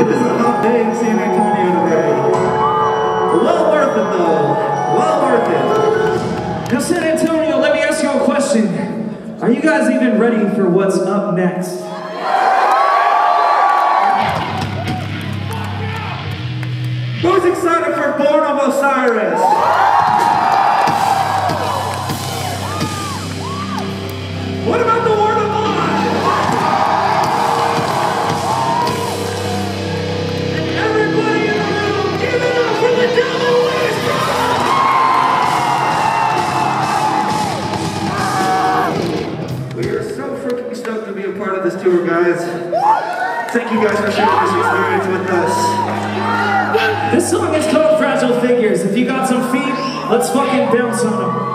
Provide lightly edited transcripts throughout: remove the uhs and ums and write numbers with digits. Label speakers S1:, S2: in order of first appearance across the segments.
S1: It is a hot day in San Antonio today. Well worth it though. Well worth it.
S2: Now San Antonio, let me ask you a question. Are you guys even ready for what's up next?
S1: Who's excited for Born of Osiris? What about the Word of God? Everybody in the room, give it up for the Devil Wears Prada! We are so freaking stoked to be a part of this tour, guys. Thank you guys for sharing this experience with us.
S2: This song is called Fragile Figures. If you got some feet, let's fucking bounce on them.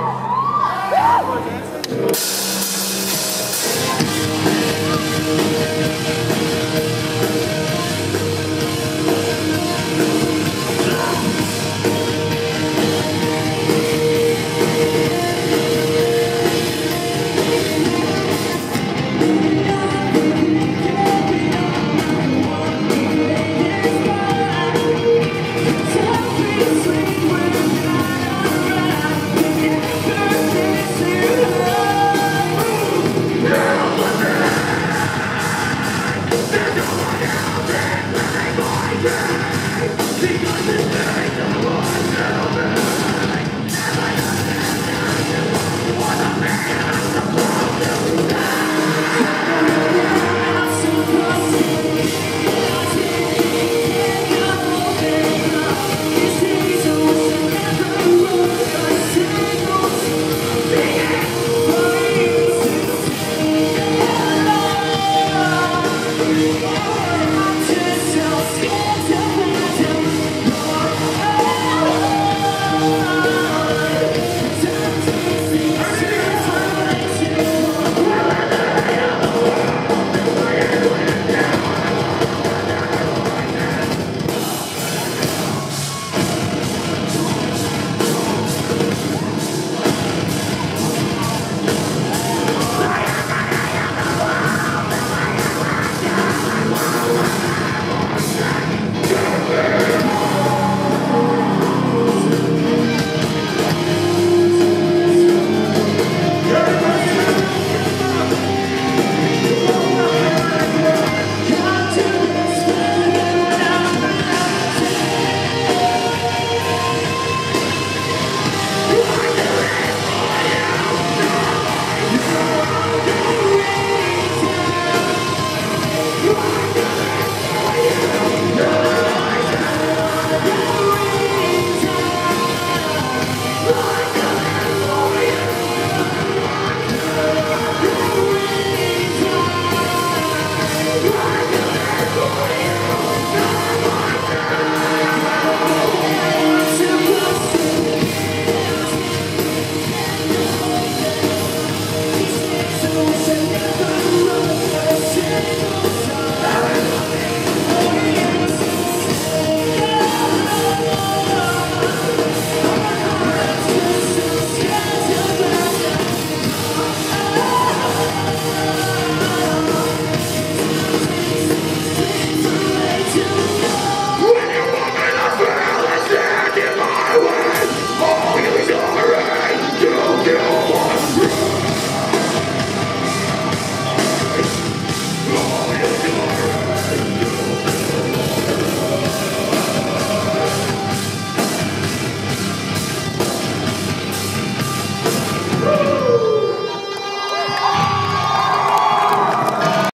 S3: So